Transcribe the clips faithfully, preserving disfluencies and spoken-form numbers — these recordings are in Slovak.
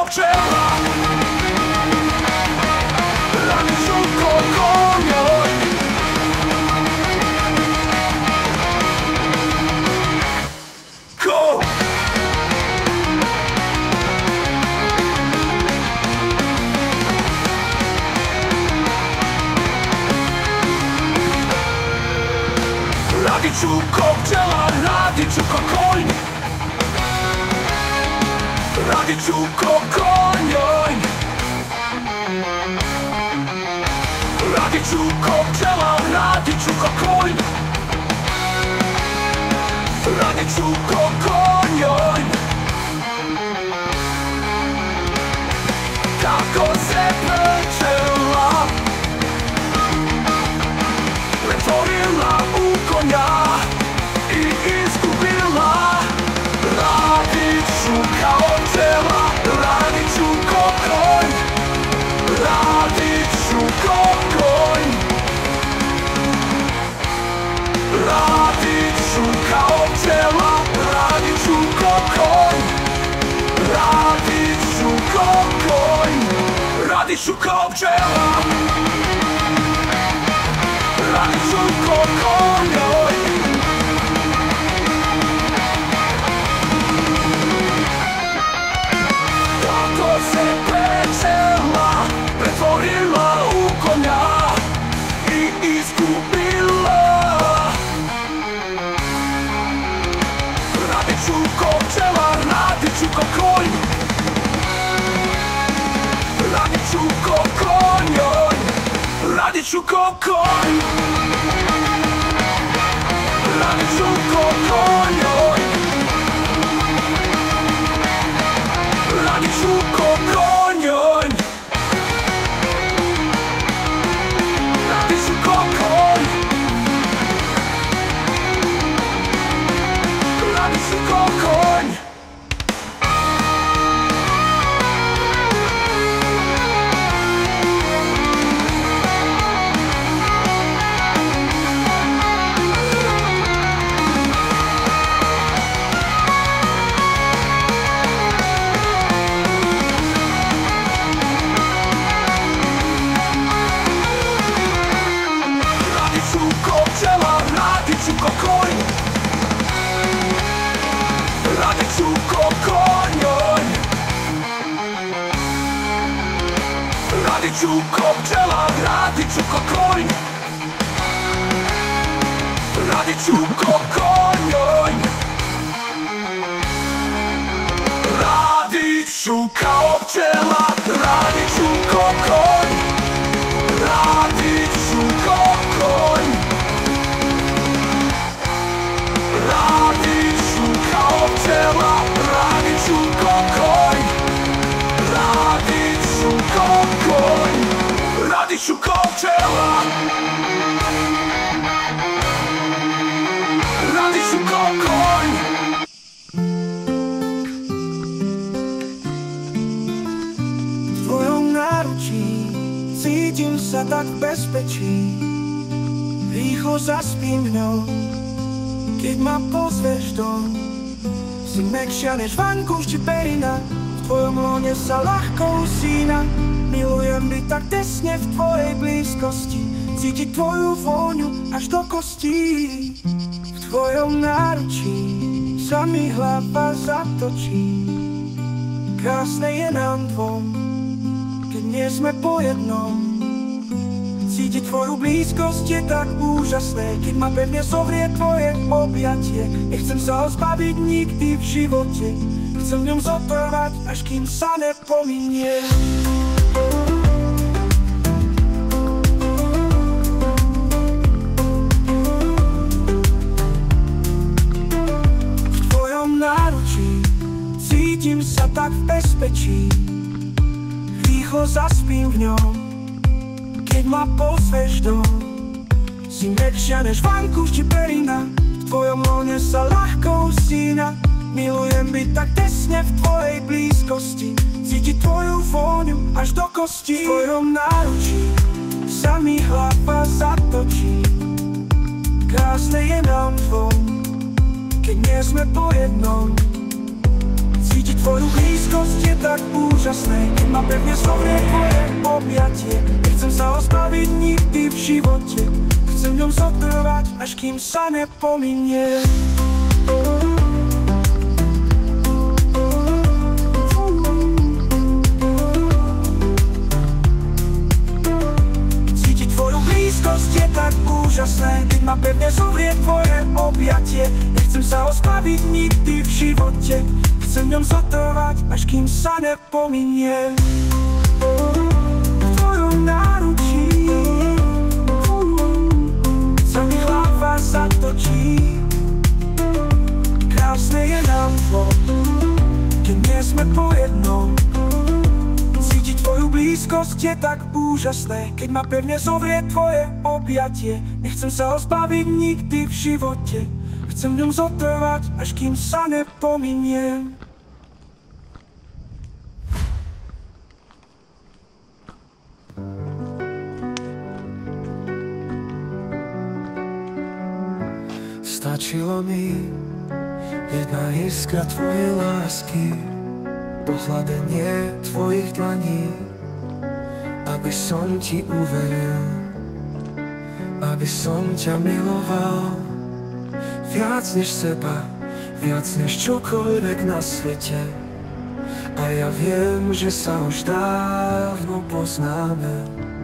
včela, radiču ko konjoj. Ko radiču ko pčela, radiču ko konj, radiču ko konjoj. Radiču ko pčela, radiču ko konj, radiču ko konjoj. Kako se pčela pretvorila u konja i izgubila. Radiću kao pčela, radiću ko konj, radiću ko konj. Radiću kao pčela, radiću ko konj, radiću ko konj. Radiću kao pčela, radiću ko konjoj. Kako se pčela pretvorila u konja i izgubila. Radiću ko pčela, radiću ko konj, radiću ko konjoj. Radiću ko konj, radiću ko konjoj. Radiću ko konjoj. Radiću ko konj, radiću ko konj. Radiću ko konj, radiću ko konjoj. Radiću ko pčela, radiću ko konj, radiću ko konjoj. Radiću kao pčela, radiću ko konj, radiću ko konj. Radiću kao pčela, radiću ko konj, radiću ko konj. Radiću ko pčela, radiću ko konj. V tvojom náručí cítim sa tak v bezpečí, rýchlo zaspím ňou. Keď ma pozveš dom, si mäkšia než vankúš či perina, v tvojom lone sa ľahko usína. Milujem byť tak tesne v tvojej blízkosti, cítiť tvoju vôňu až do kostí. V tvojom náručí sa mi hlava zatočí. Krásne je nám dvom, keď nie sme po jednom. Cítiť tvoju blízkosť je tak úžasné, keď ma pevne zovrie tvoje objatie. Nechcem sa ho zbaviť nikdy v živote, chcem v ňom zotrvať, až kým sa nepominie. V tvojom náručí cítim sa tak v bezpečí, rýchlo zaspím v ňom. Keď ma pozveš dom, si mäkšia než vankúš či perina, v tvojom lone sa ľahko usína. Milujem byť tak tesne v tvojej blízkosti, cítiť tvoju vôňu až do kostí. V tvojom náručí sa mi hlava zatočí. Krásne je nám dvom, keď nie sme po jednom. Cítiť tvoju blízkosť je tak úžasné, keď ma pevne zovrie tvoje objatie. Nechcem sa ho zbaviť nikdy v živote, chcem v ňom zotrvať, až kým sa nepominie. Cítiť tvoju blízkosť je tak úžasné, keď ma pevne zovrie tvoje objatie. Nechcem sa ho zbaviť nikdy v živote, chcem v ňom zotrvať, až kým sa nepominie. V tvojom náručí sa mi hlava zatočí. Krásne je nám dvom, keď nie sme po jednom. Cítiť tvoju blízkosť je tak úžasné, keď ma pevne zovrie tvoje objatie. Nechcem sa ho zbaviť nikdy v živote, chcem v ňom zotrvať, až kým sa nepominie. Stačilo mi jedna iskra tvojej lásky, pohľadenie tvojich dlaní, aby som ti uveril, aby som ťa miloval. Viac než seba, viac než čokoľvek na svete. A ja viem, že sa už dávno poznáme.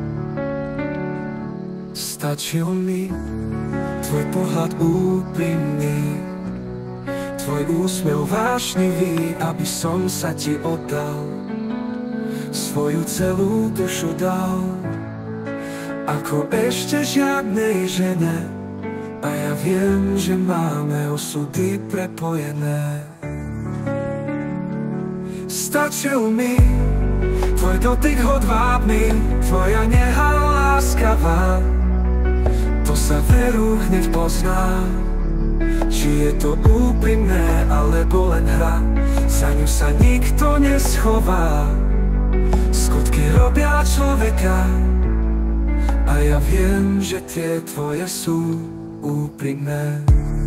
Stačil mi tvoj pohľad úprimný, tvoj úsmev vášnivý, aby som sa ti oddal, svoju celú dušu dal. Ako ešte žiadnej žene, a ja viem, že máme osudy prepojené. Stačil mi tvoj dotyk hodvábny, tvoja neha láskavá. To sa veru hneď pozná, či je to úprimné, alebo len hra. Za ňu sa nikto neschová. Skutky robia človeka, a ja viem, že tie tvoje sú úprimné.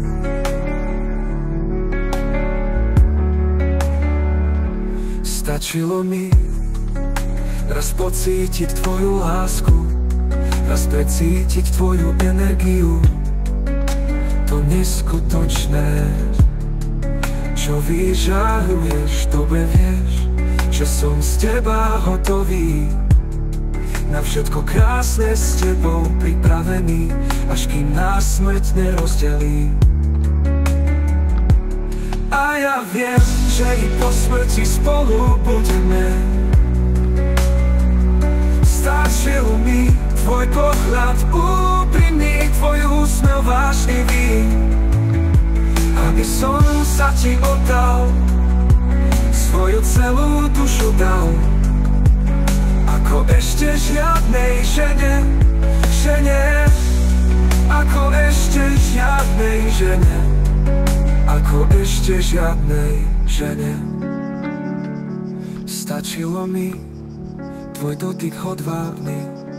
Stačilo mi raz pocítiť tvoju lásku, raz precítiť tvoju energiu. To neskutočné, čo vyžaruješ, dobre vieš, že som z teba hotový. Na všetko krásne s tebou pripravený, až kým nás smrť nerozdelí. A ja viem, že i po smrti spolu budeme. Stačil mi tvoj pohľad úprimný, tvoj úsmev vášnivý, aby som sa ti oddal, svoju celú dušu dal. Ako ešte žiadnej žene, žene, ako ešte žiadnej žene, ako ešte žiadnej žene. Stačilo mi tvoj dotyk hodvábny,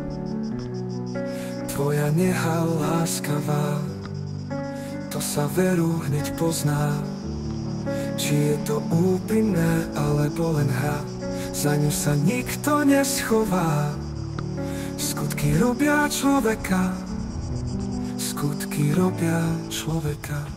tvoja neha láskavá. To sa veru hneď pozná, či je to úprimné, alebo len hra. Za ňu sa nikto neschová. Skutky robia človeka, skutky robia človeka.